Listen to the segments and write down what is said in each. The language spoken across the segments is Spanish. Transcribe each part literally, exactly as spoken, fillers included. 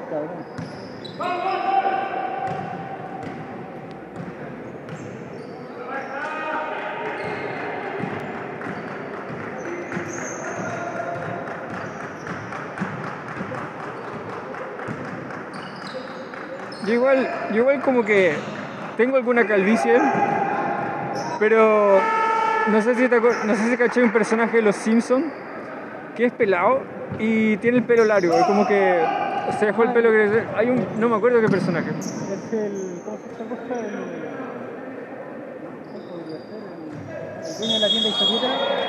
cabrón. Yo igual, yo igual como que tengo alguna calvicie, pero no sé si te acuer- no sé si caché un personaje de Los Simpsons que es pelado y tiene el pelo largo, es como que se dejó el pelo crecer. Hay un, no me acuerdo qué personaje. Es el. ¿Cómo se llama esta cosa? El. ¿Cómo podría ser? El, el dueño de la tienda historieta.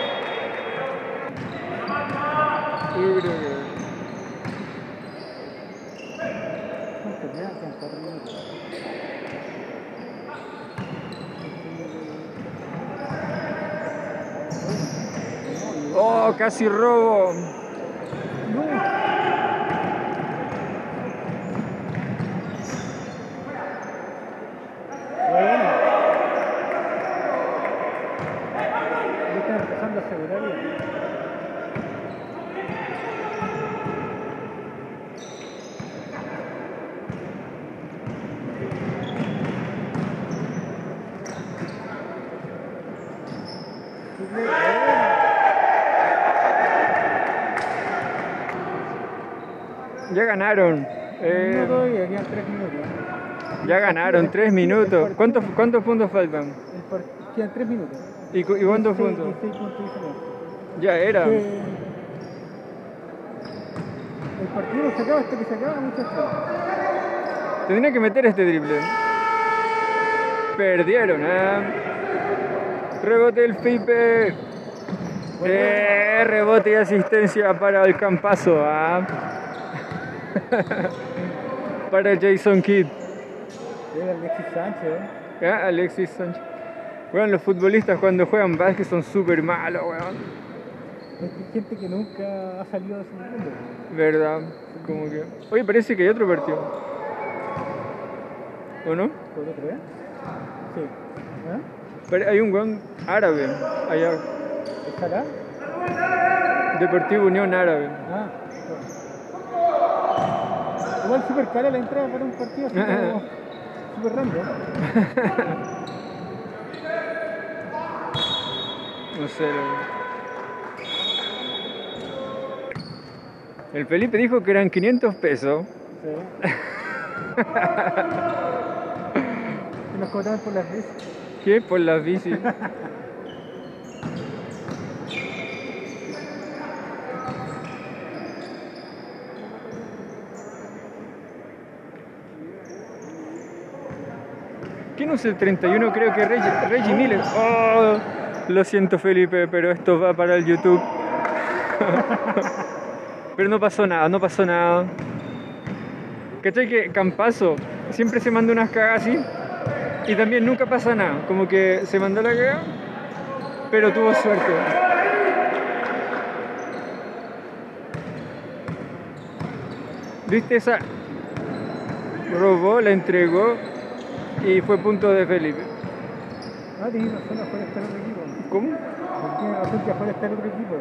Yo creo que- ¿Cuánto queda? Quedan cuatro minutos. Oh, casi robo. No. Bueno. Ya están empezando a asegurar ya. Ya ganaron. No Eh, todavía, quedan tres minutos. ya ganaron, tres minutos. ¿Cuántos, cuántos puntos faltan? El par- Quedan tres minutos. ¿Y, cu- y cuántos dieciséis puntos? dieciséis puntos diferentes. Ya era. Que el partido no se acaba hasta que se acaba, muchachos. Tendría que meter este triple. Perdieron, ¿eh? Rebote el Pipe. Eh, rebote y asistencia para el Campazo. ¿Ah? Para Jason Kidd. Llega Alexis Sánchez, ¿eh? ¿Ah? Alexis Sánchez. Bueno, los futbolistas cuando juegan básquet son súper malos, weón. Hay gente que nunca ha salido de su mundo. ¿Verdad? Como que... Oye, parece que hay otro partido. ¿O no? ¿Por otro, eh? Sí. ¿Ah? Pero hay un weón árabe allá. ¿Estará? Deportivo Unión Árabe. Ah, bueno. Igual súper cara la entrada para un partido así como súper random. No sé. lo- El Felipe dijo que eran quinientos pesos. Sí. Y nos cobraban por las veces. ¿Qué? Por las bicis. ¿Quién usa el treinta y uno? Creo que Reggie, Reggie Miller. Oh, lo siento, Felipe, pero esto va para el YouTube. Pero no pasó nada, no pasó nada. ¿Cachai que Campazo siempre se manda unas cagas así? Y también nunca pasa nada. Como que se mandó la cagada, pero tuvo suerte. ¿Viste esa? Robó, la entregó y fue punto de Felipe. Ah, tienes razón, afuera está el otro equipo. ¿Cómo? Tienes razón que afuera está el otro equipo.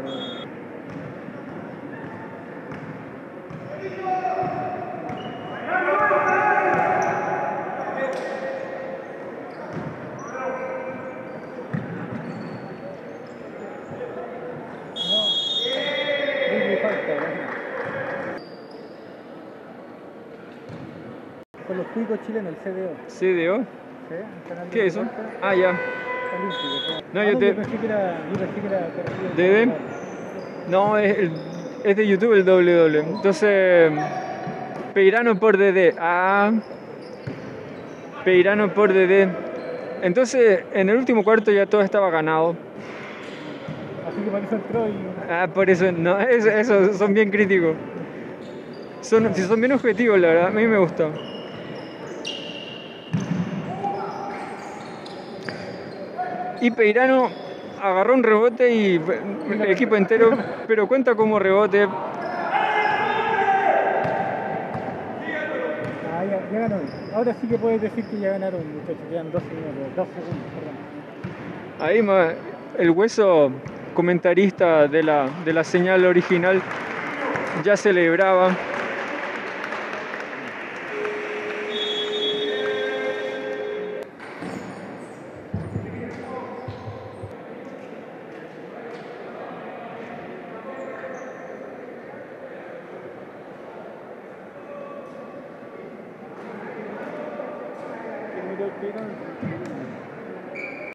Con los cuicos chilenos, el C D O. C D O. ¿Sí? El canal de ¿Qué es eso? deporte Ah, ya. olímpico. No, Ah, yo te- pensé que era, yo pensé que era corregido. ¿D D? No, es, el- es de YouTube el doble doble. Entonces, Peirano por D D. Ah, Peirano por D D. Entonces, en el último cuarto ya todo estaba ganado. Así que para eso entró y... Ah, por eso, no, eso, eso, son bien críticos. Son, si son bien objetivos, la verdad, a mí me gusta. Y Peirano agarró un rebote y el equipo entero, pero cuenta como rebote. Ah, ya, ya ganó. Ahora sí que puedes decir que ya ganaron, muchachos. Quedan dos minutos, dos segundos, perdón. Ahí ma- el hueso comentarista de la, de la señal original ya celebraba. tiró el tiro.